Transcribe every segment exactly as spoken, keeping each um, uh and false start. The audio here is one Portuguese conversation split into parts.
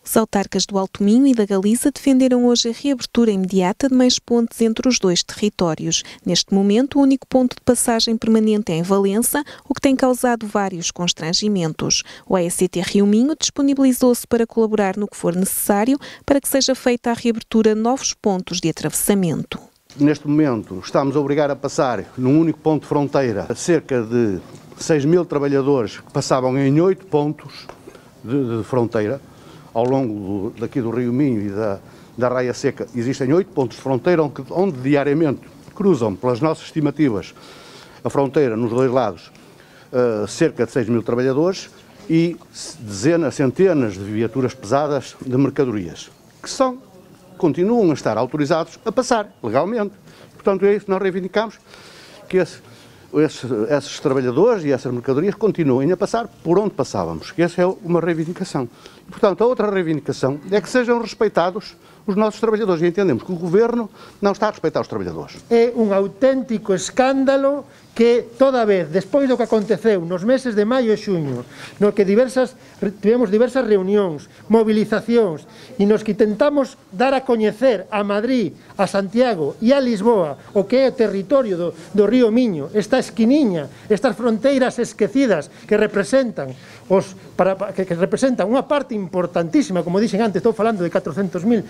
Os autarcas do Alto Minho e da Galiza defenderam hoje a reabertura imediata de mais pontes entre os dois territórios. Neste momento, o único ponto de passagem permanente é em Valença, o que tem causado vários constrangimentos. O A E C T Rio Minho disponibilizou-se para colaborar no que for necessário para que seja feita a reabertura de novos pontos de atravessamento. Neste momento, estamos a obrigar a passar num único ponto de fronteira cerca de seis mil trabalhadores que passavam em oito pontos de, de fronteira. Ao longo do, daqui do Rio Minho e da, da Raia Seca existem oito pontos de fronteira onde, onde diariamente cruzam, pelas nossas estimativas, a fronteira nos dois lados, uh, cerca de seis mil trabalhadores e dezenas, centenas de viaturas pesadas de mercadorias, que são, continuam a estar autorizados a passar legalmente. Portanto, é isso que nós reivindicamos, que esse, esse, esses trabalhadores e essas mercadorias continuem a passar por onde passávamos, que essa é uma reivindicação. E, portanto, a outra reivindicação é que sejam respeitados os nossos trabalhadores, e entendemos que o Governo não está a respeitar os trabalhadores. É um autêntico escândalo que toda vez, despois do que aconteceu nos meses de maio e xuño, no que diversas, tivemos diversas reunións, mobilizacións, e nos que tentamos dar a coñecer a Madrid, a Santiago e a Lisboa o que é o territorio do, do Río Miño, esta esquiniña, estas fronteiras esquecidas que representan os, para, que, que representan unha parte importantísima, como dixen antes, estou falando de catrocentos mil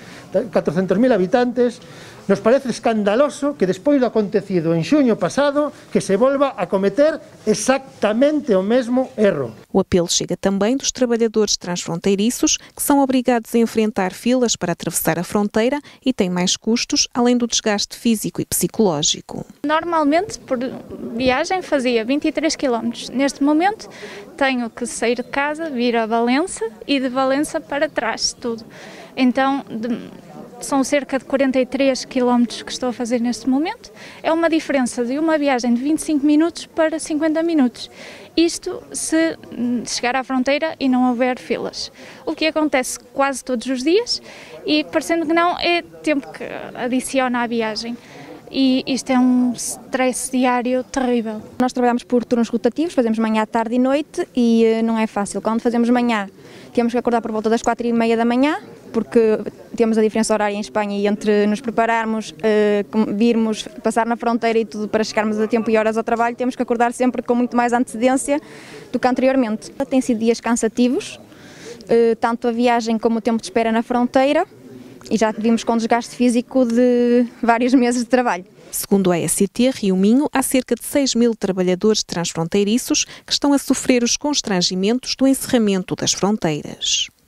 habitantes. Nos parece escandaloso que despois do acontecido en xuño pasado que se volva a cometer exactamente o mesmo erro. O apelo chega também dos trabalhadores transfronteiriços que são obrigados a enfrentar filas para atravessar a fronteira e têm mais custos, além do desgaste físico e psicológico. Normalmente, por viagem, fazia vinte e três quilómetros. Neste momento, tenho que sair de casa, vir a Valença e de Valença para trás, tudo. Então, de... São cerca de quarenta e três quilómetros que estou a fazer neste momento. É uma diferença de uma viagem de vinte e cinco minutos para cinquenta minutos. Isto se chegar à fronteira e não houver filas. O que acontece quase todos os dias e, parecendo que não, é tempo que adiciona à viagem. E isto é um stress diário terrível. Nós trabalhamos por turnos rotativos, fazemos manhã, tarde e noite e não é fácil. Quando fazemos manhã, temos que acordar por volta das quatro e meia da manhã, porque temos a diferença horária em Espanha e entre nos prepararmos, uh, virmos, passar na fronteira e tudo para chegarmos a tempo e horas ao trabalho, temos que acordar sempre com muito mais antecedência do que anteriormente. Tem sido dias cansativos, uh, tanto a viagem como o tempo de espera na fronteira, e já vimos com desgaste físico de vários meses de trabalho. Segundo a A E C T Rio Minho, há cerca de seis mil trabalhadores transfronteiriços que estão a sofrer os constrangimentos do encerramento das fronteiras.